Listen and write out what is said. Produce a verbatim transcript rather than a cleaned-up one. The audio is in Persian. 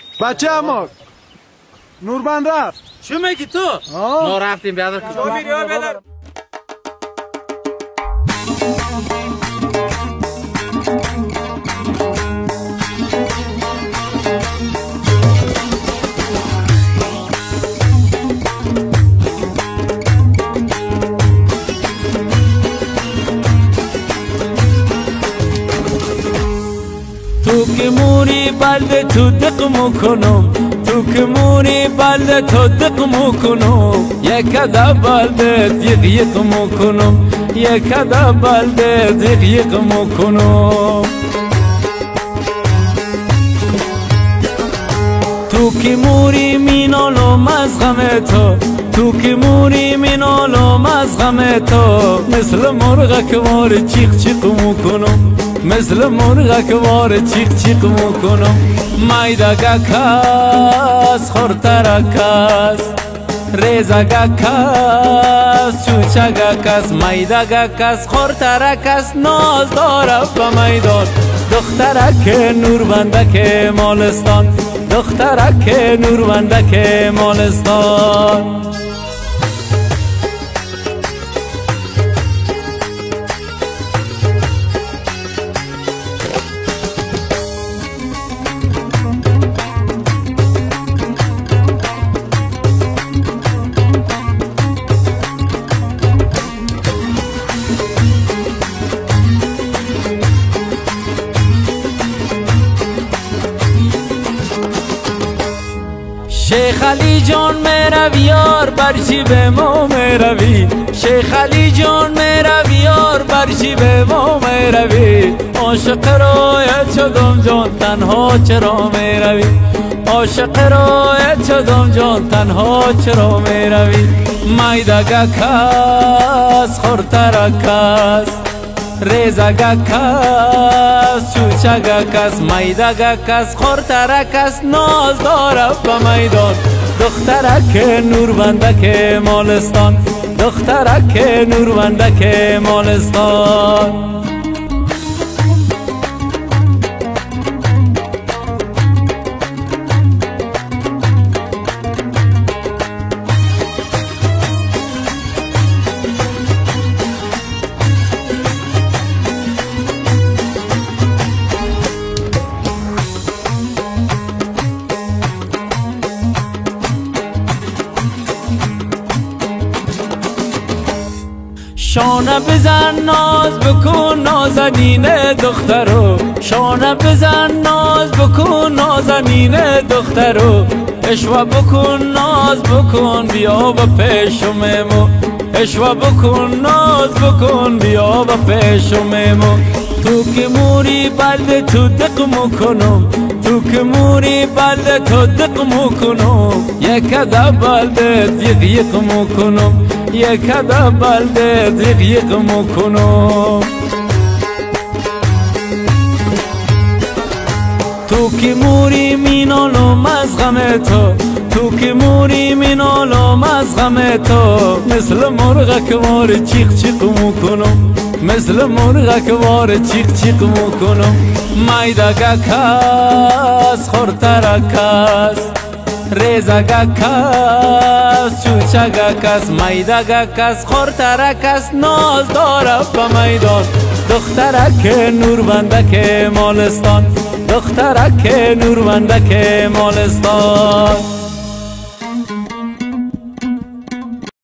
بچه اما نوربند رفت. چه میگی تو؟ ما رفتیم بیادر شما میری ها بیادر. تو که موری بلده تو دق میکنم، تو که موری بلده تو دق میکنم، یک ادا بلده دیق یک میکنم، یک ادا بلده دیق یک میکنم. تو که موری مینالم از غم تو، تو که موری مینالم از غم تو، مثل مرغ که وار چیق چیق میکنم، مثل مرغ که وار چیق چیق میکنم. مایدگا کس خورتر کس ریزگا کس چوچگا کس، مایدگا کس خورتر کس ناز داره به میدان. دخترک نوربندک مالستان، دخترک نوربندک مالستان. شیخ علی جان میروی یار برچی به ما میروی، شیخ علی جان میروی یار برچی به ما میروی. عاشق رایت شدم جان تنها چرا میروی، عاشق رایت شدم جان تنها چرا میروی. مایدگا کس خورتر کس ریزگا کس چوچگا کس، مایدگا کس خورتر کس ناز داره به میدان. دخترک نوربندک مالستان، دخترک نوربندک مالستان. شانه بزن ناز بکن نازنین دخترو، شانه بزن ناز بکن نازنین دخترو. اشوا بکن ناز بکن بیا و پیشممو، اشوا بکن ناز بکن بیا و پیشممو. تو که موری بلده تو دق میکنم، تو که موری بلده تو دق میکنم، یک ادا بلده دیق یک میکنم، یک ادا بلده دیق یک میکنم. تو که موری مینالم از غم تو، تو که موری مینالم از غم تو، مثل مرغ که وار چیق چیق میکنم، مثل مرغ که وار چیق چیق میکنم. مایدگا کس خورتر کس ریزگا کس چوچگا کس، مایدگا کس خورتر کس ناز داره به میدان. دخترک نوربندک مالستان، دخترک نوربندک مالستان.